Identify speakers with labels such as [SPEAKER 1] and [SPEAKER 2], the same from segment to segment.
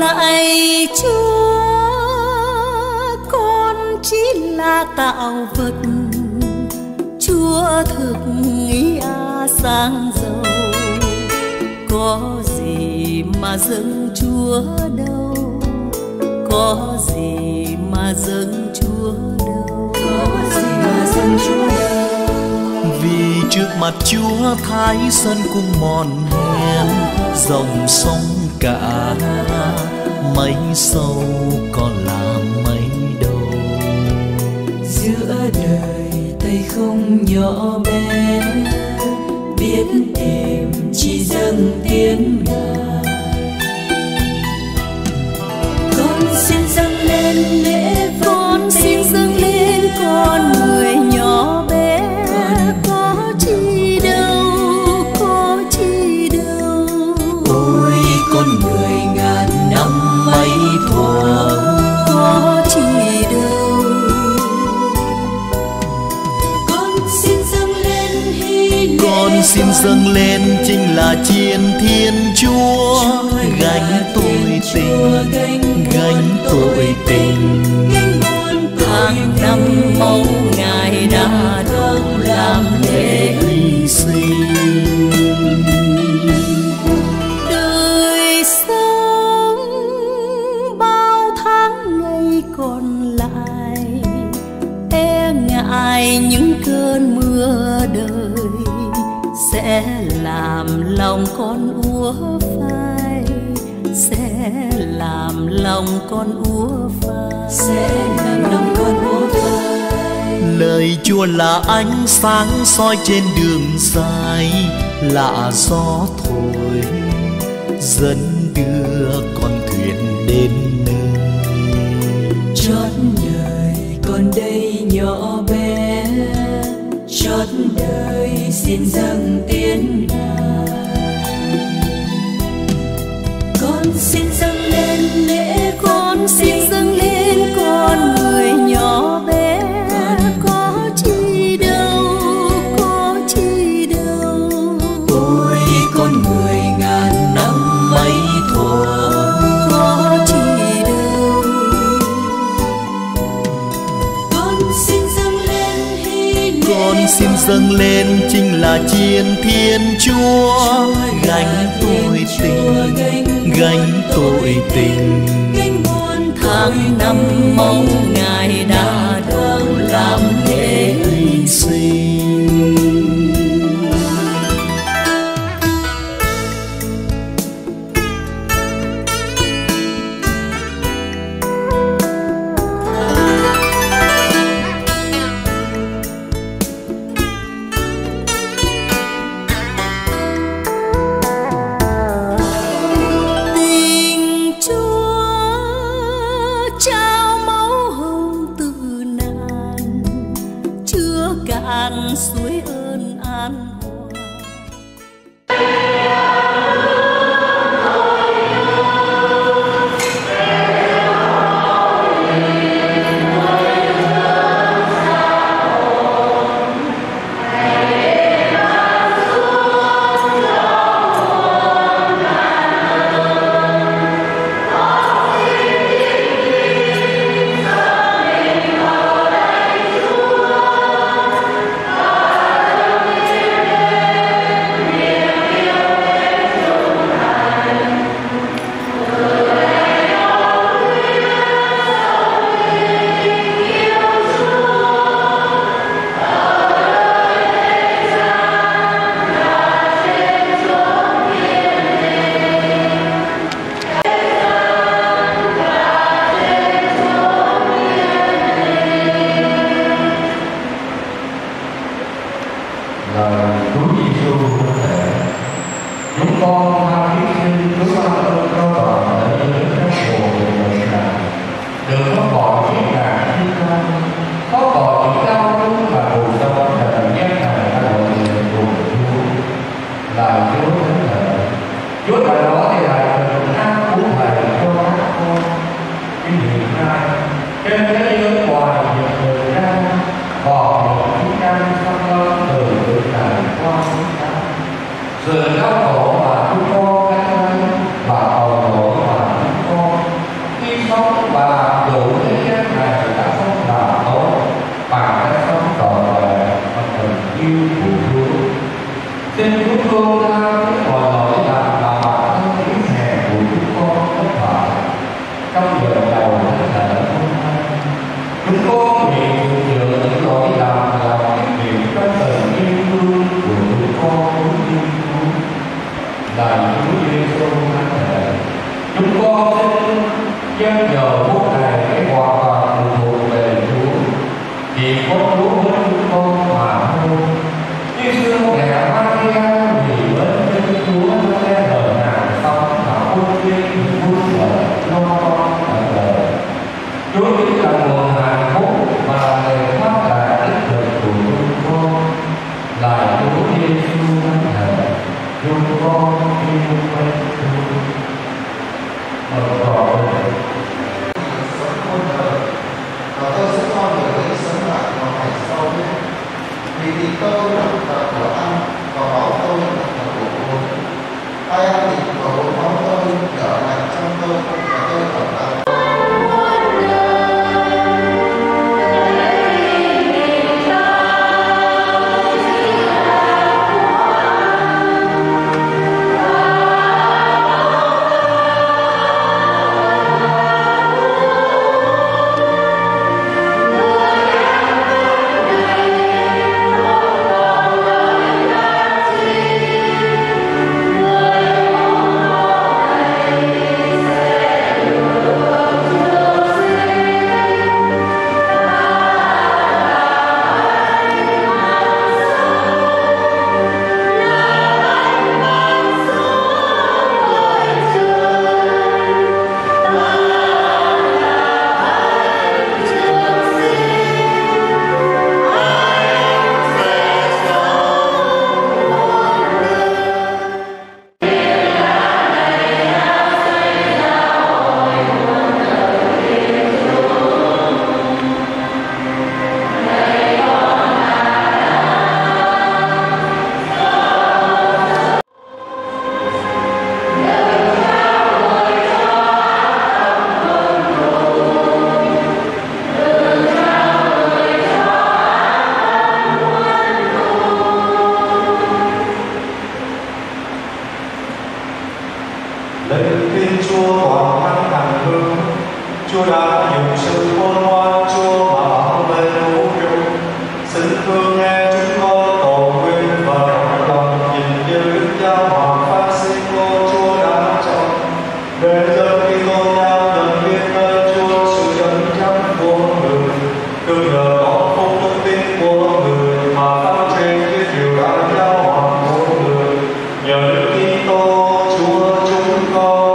[SPEAKER 1] lạy Chúa, con chỉ là tạo vật, Chúa thực nghĩa sang giàu. Có gì mà dâng Chúa đâu, có gì mà dâng Chúa đâu,
[SPEAKER 2] có gì mà dâng Chúa đâu.
[SPEAKER 3] Vì trước mặt Chúa Thái Sơn cung mòn hèn, dòng sông cả mấy sâu còn là mấy đầu.
[SPEAKER 2] Giữa đời tay không nhỏ bé, biết tìm chỉ dâng tiếng Ngài. Con xin dâng lên lễ vật,
[SPEAKER 1] con xin dâng lên con người nhỏ bé. Có chi đâu, có chi đâu.
[SPEAKER 2] Ôi con người ngàn năm mấy thuở,
[SPEAKER 1] có chi đâu.
[SPEAKER 2] Con xin dâng lên hy lễ,
[SPEAKER 3] Con xin dâng lên chính là chiến Thiên Chúa, gánh tội tình, gánh tội tình.
[SPEAKER 1] Tháng năm máu Ngài đã đổ làm lễ
[SPEAKER 3] hy sinh.
[SPEAKER 1] đời sống bao tháng ngày còn lại, e ngại những cơn mưa đời sẽ làm lòng con úa phai, sẽ làm lòng con úa phai,
[SPEAKER 2] sẽ làm lòng con úa phai.
[SPEAKER 3] Lời Chúa là ánh sáng soi trên đường dài, là gió thổi dẫn đưa con thuyền đến nơi.
[SPEAKER 2] Chót đời con đây nhỏ bé, chót đời xin dâng tiếng Ngài. Con xin dâng lên lễ,
[SPEAKER 1] con xin dâng lên con người nhỏ bé. Có chi đâu, có chi đâu.
[SPEAKER 2] ôi con người ngàn năm mấy thuở,
[SPEAKER 1] có chi đâu.
[SPEAKER 2] con xin dâng lên hy lễ,
[SPEAKER 3] Con xin dâng lên chính là chiến Thiên Chúa, gánh tội tình, gánh tội tình.
[SPEAKER 1] Tháng năm máu Ngài đã đổ làm lễ
[SPEAKER 3] hy sinh.
[SPEAKER 1] tình Chúa trao máu hồng từ nạn, chứa cạn suối ơn an hòa.
[SPEAKER 4] Lời Chúa Giêsu có thể chúng con tha thiết xin Chúa ban ơn cho đoàn để nhớ các mùa về đời này, đừng có còn chiếc ngàn thiên can, có còn những đau đớn và buồn đau tại thời gian này đã gọi về cùng Chúa. Lời Chúa thánh thể, Chúa tại đó thì lại bình an của Thầy cho các con. Khi hiện nay trên thế giới ngoài những người ra còn những chiến tranh xâm lấn từ nước này qua nước khác, sự đau khổ mà chúng con gánh lấy và tội lỗi mà chúng con con xin dân giờ phút này cái hoàn toàn phụ thuộc về Chúa. Vì con Chúa với chúng con mà thôi. Như xưa mẹ Maria vì bên trên Chúa nó sẽ đời nào sống mà vui vui vui vẻ lo con ở đời. Chúa chính là nguồn hạnh phúc và lời phát là đích thực của chúng con, là Chúa Giêsu thánh thể. Chúng con yêu mến Chúa.
[SPEAKER 5] Và tôi sẽ cho người ấy sống lại vào ngày sau nữa. Vì thịt tôi là thịt của ăn và máu tôi là thịt của uống. Ai ăn thịt và uống máu tôi thì ở lại trong tôi và tôi ở lại.
[SPEAKER 6] Chúa đã dùng sự khôn ngoan Chúa mà bảo vệ vũ trụ, xin thương nghe chúng con cầu nguyện và đồng lòng nhìn như Đức Giáo Hoàng Francisco Chúa đã chọn để dân khi tôn nhau nhận biết nơi Chúa sự dẫn dắt của người, cứ nhờ có phúc đức tin của người mà phát triển cái điều đại Giáo Hoàng của người, nhờ Đức Kitô Chúa chúng con.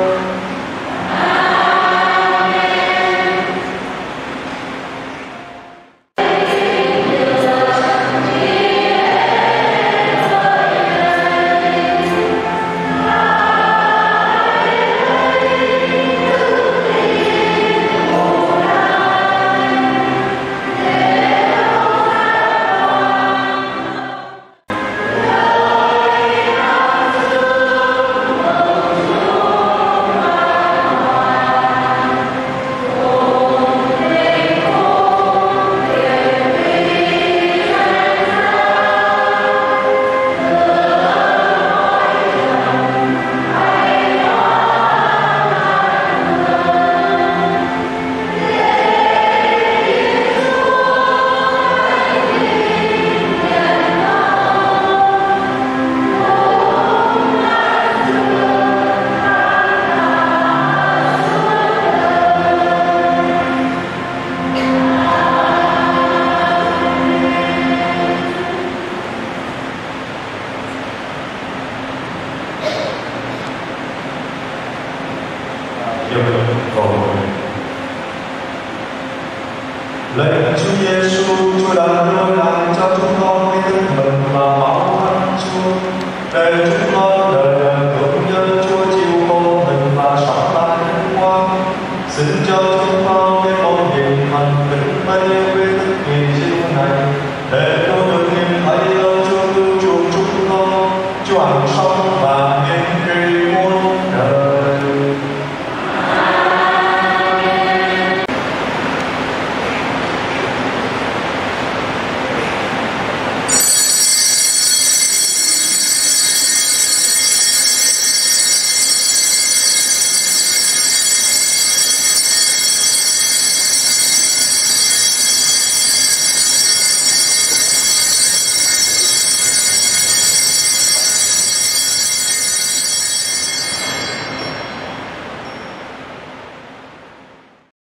[SPEAKER 6] Lạy Chúa Giêsu, Chúa đã đưa lại cho chúng con cái tinh thần và máu thánh Chúa, để chúng con đời tưởng nhớ Chúa chịu khổ mình và sống lại vinh quang. Xin cho